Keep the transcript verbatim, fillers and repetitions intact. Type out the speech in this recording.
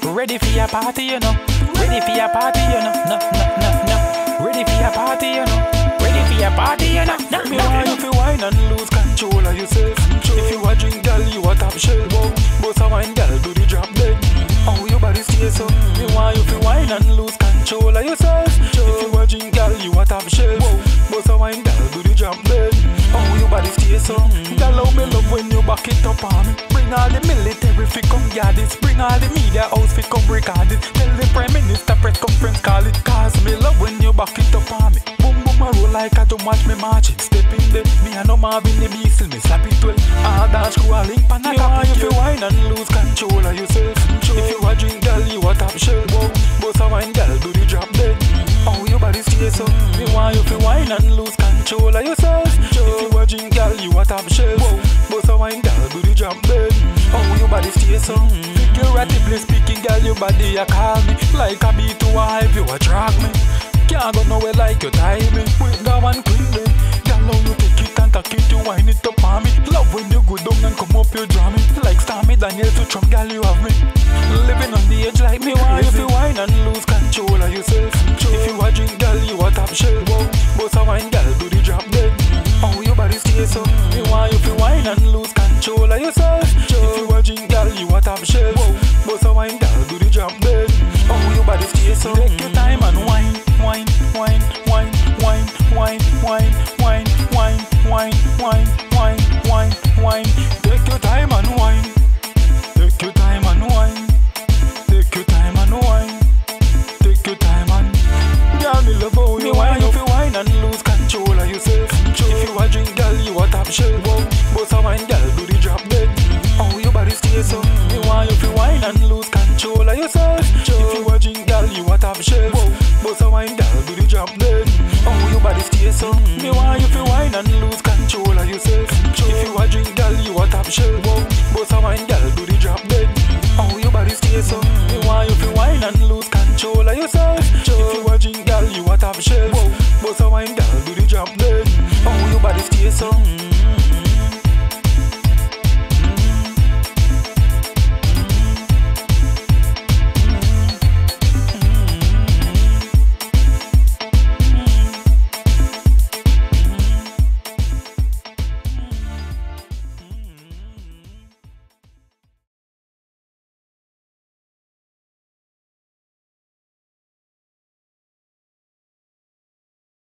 Ready for your party, you know. Ready for your party, you know. No, no, no, no. Ready for your party, you know. Ready for your party, you know. No, Me want you to wine and lose control of yourself. If you a drink, girl, you a top shelf. Boss a wine, girl, do the drop dead. Oh, your body stay so. Me want you to wine and lose control of yourself. If you a drink, girl, you a top shelf. Boss a wine, girl, do the drop dead. Oh, your body stay so. Girl, how me love when you back it up on me. Bring all the military fi come guard it. Bring all the media house fi come record it. Tell the prime minister press conference call it. Cause me love when you back it up on me. Boom boom a roll like I don't watch me marching. Step in there, me a no Marvin the Beast, me slap it well. All dance crew a link pan a copy. You fi wine and lose control of yourself. If you a drink, girl, you a top shelf. Boss a wine, girl, do the drop dead. Oh, your body stay so. Me want you fi wine and lose control of yourself. If you a drink, girl, you a top shelf. Boss a wine, girl, do the drop dead. Oh, your body stay so. Figuratively speaking, girl, your body a call me. Like a beat to a hype, you a drag me. Can't go nowhere like you tie me. Wait, go and quickly. Girl, how you take it and take it, you wind it up on me. Love when you go down and come up, you draw me. Like Stormy Daniels to Trump, girl, you have me. Living on the edge like me, why you fi wine and lose control of yourself. If you a drink, girl, you a top shelf. Boss a wine, girl, do the drop dead. Oh, your body stay so. Me want you fi wine and lose control of yourself. If you a drink, girl, you a top shelf. Boss a wine, girl, do the drop dead. Oh, your body stay so. Take your time and wine, wine, wine, wine, wine, wine, wine, wine, wine, wine, wine, wine, wine, wine. Take your time and wine. Take your time and wine. Take your time and wine. Take your time and. Girl, me love how you wine. You fi wine and lose control of yourself. If you a drink, girl, you a top shelf. Boss a wine, girl, do the drop dead. Oh, your body stay so. Me want you fi wine and lose control of yourself. If you a drink, girl, you a top shelf. Boss a wine, girl, do the drop dead. Oh, your body stay so. Me want you fi wine and lose control of yourself. If you a drink, girl, you a top shelf. Boss a wine, girl, do the drop dead. Oh, your body stay so. Me want you fi wine and lose control of yourself. If you a drink, girl, you a top shelf. Boss a wine, girl, do the drop dead. Oh, your body stay so.